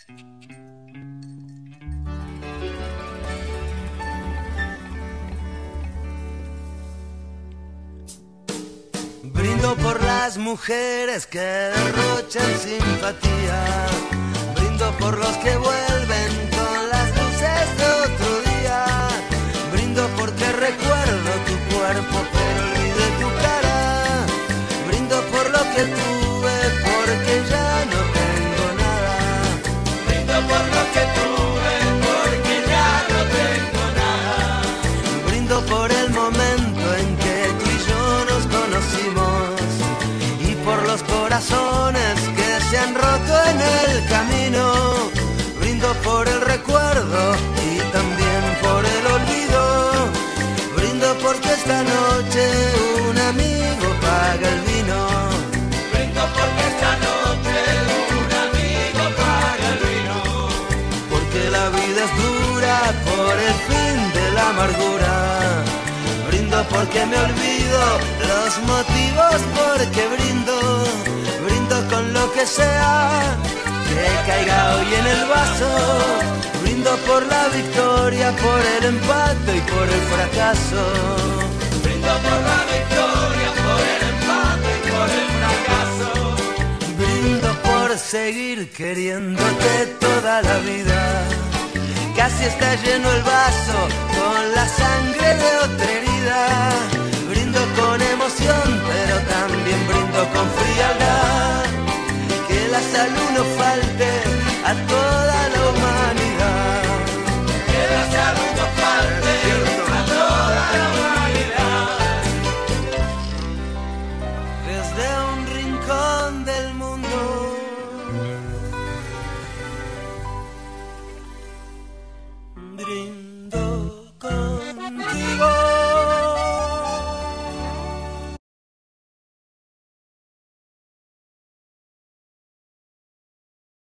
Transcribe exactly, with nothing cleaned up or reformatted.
Brindo por las mujeres que derrochan simpatía. Brindo por los que vuelven con las luces de otro día. Brindo porque recuerdo tu cuerpo pero olvidé tu cara. Brindo por lo que tuve porque ya no tengo nada. Brindo por lo que tuve porque ya no tengo nada. Brindo por el momento en que tú y yo nos conocimos y por los corazones que se han roto en el camino. Brindo por el recuerdo y también por el olvido. Brindo porque esta noche un amigo paga el vino. Brindo porque esta noche un amigo paga el vino. Porque la vida es dura por el fin de la amargura. Brindo porque me olvido los motivos porque brindo. Brindo con lo que sea que caiga hoy en el vaso. Brindo por la victoria, por el empate y por el fracaso. Brindo por la victoria, por el empate y por el fracaso. Brindo por seguir queriéndote toda la vida. Casi está lleno el vaso con la sangre de otra herida. Brindo con emoción, pero también brindo con frialdad. Que la salud no falte a toda la humanidad. Que la salud no falte a toda la humanidad. Desde un rincón del mundo brindo.